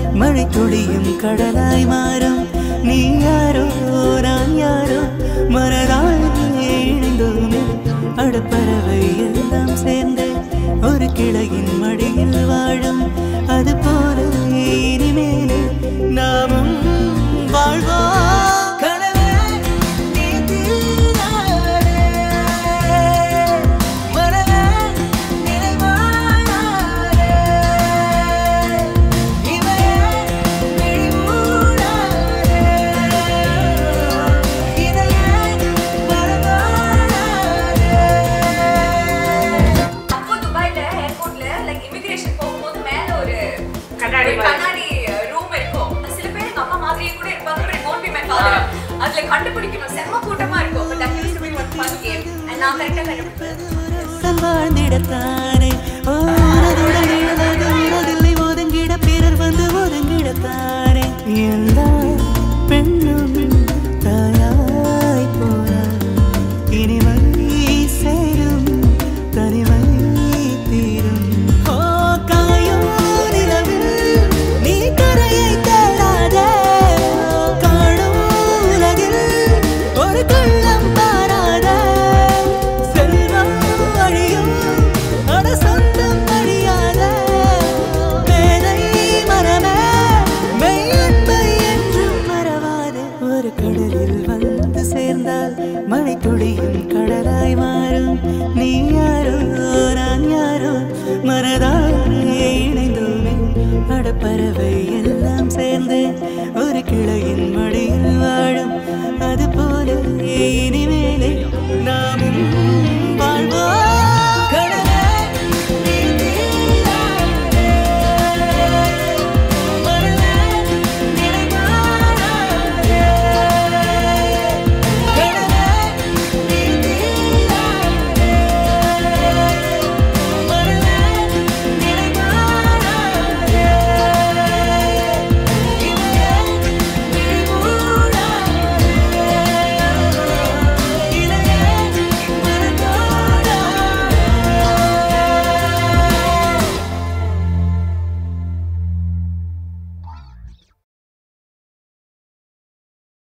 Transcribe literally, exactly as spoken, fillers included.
மழை துளியும் கடலாய் மாறும். நீ யாரோ நான் யாரோ மனதாய் இணைந்தோமே. அடப்பறவை எல்லாம் சேர்ந்து ஒரு கிளையின் மடியில் வாழும். அது போல இனிமேலே நாமும் வாழ்வோம். அதுல கண்டுபிடிக்கணும் செம்ம கூட்டமா இருக்கும். But that used to be one fun game and நான் கரெக்ட்டா கண்டுபிடிச்சேன். வாழ்ந்திடத்தானே ஓரதுடன் இழந்ததில்லை ஒதுங்கிட பிறர் வந்து ஒதுங்கிடத்தானே. எல்லா பெண்ணும் தாயாய் போனார். இனிமை சேரும் தனிமை தீரும். ஓ காயும் நிலவில் நீ கரையை தேடாதே. ஒரு கள்ளம் பாராத செல்வம் வழியும் அட சொந்தம் வழியாத மேதை மரமே மெய்யன்பை என்றும் மறவாது. ஒரு கடலில் வந்து சேர்ந்தால் மழை துளியும் கடலாய் மாறும். நீ யாரோ நான் யாரோ மனதாய் இணைந்தோமே. அடப்பறவை எல்லாம் சேர்ந்து ஒரு கிளை